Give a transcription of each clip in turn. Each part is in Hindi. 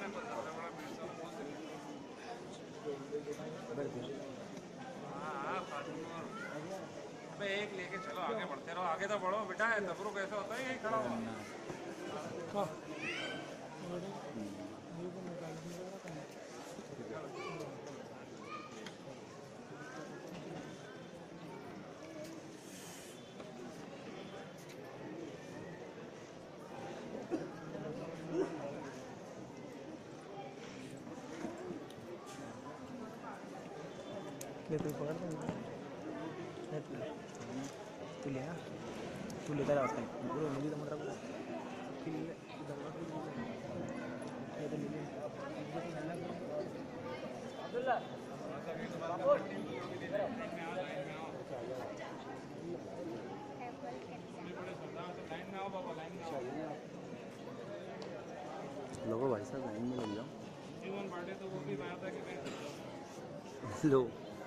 अबे एक लेके चलो, आगे बढ़ते रहो, आगे तो बढ़ो बेटा। है तबरू कैसे होता है, यही खड़ा हुआ। ये कोई पकड़ तू ले तू लेता रहा उसका पूरा मिली तो मतलब लोगों भाई साहब लाइन में लग जाओ। जीवन बांटे तो वो भी बात है कि लो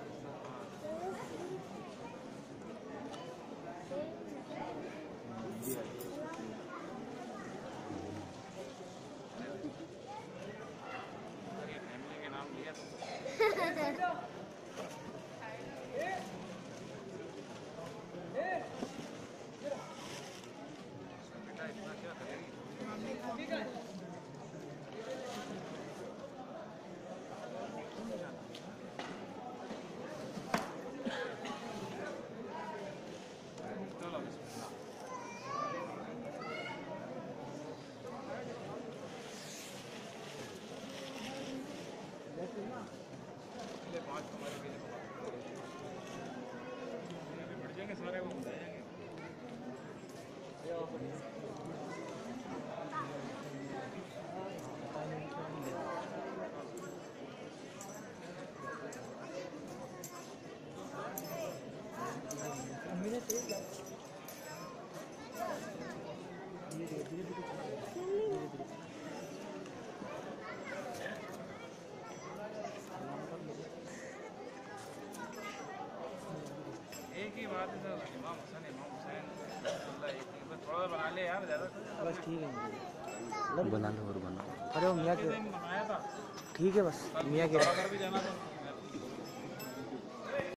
फैमिली के नाम लिया तो बेटा इतना क्या करेगी। चलो बिस्मिल्लाह। 5 हमारे भी बढ़ जाएंगे सारे, वो हो जाएंगे। एक ही बात है सर, इमाम हुसैन एक ही बस, थोड़ा बना ले यार, ज़्यादा बस ठीक है बना लो और बना। अरे वो मियाँ के बनाया था। ठीक है बस मियाँ के घर भी जाना था।